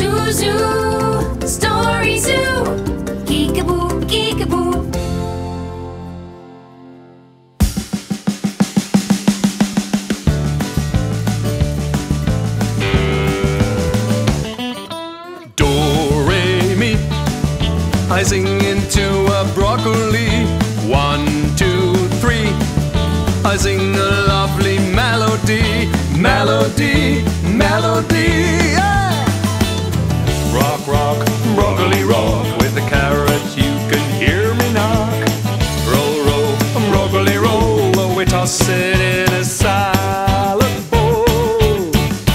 Zoo Zoo, StoryZoo, geekaboo, geekaboo. Do, re, mi. I sing into a broccoli. 1, 2, 3. I sing a lovely melody, melody, melody. Yeah! Rock, rock, broccoli rock. With the carrot you can hear me knock. Roll, roll, broccoli roll. We toss it in a salad bowl.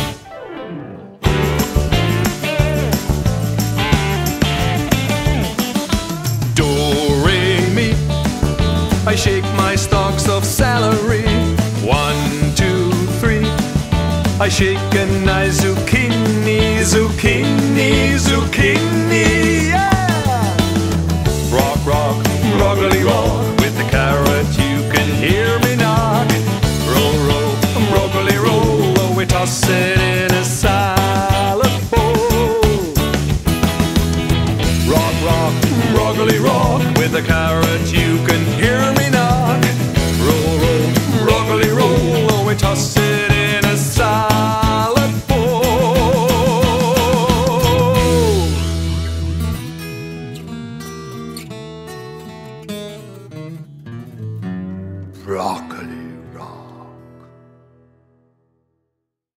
Do, re, mi. I shake my stalks of celery. 1, 2, 3. I shake a nice zucchini, zucchini, zucchini. Yeah! Rock, rock, broccoli rock. With the carrot you can hear me knock. Roll, roll, broccoli roll. We toss it in a salad bowl. Rock, rock, broccoli rock. With the carrot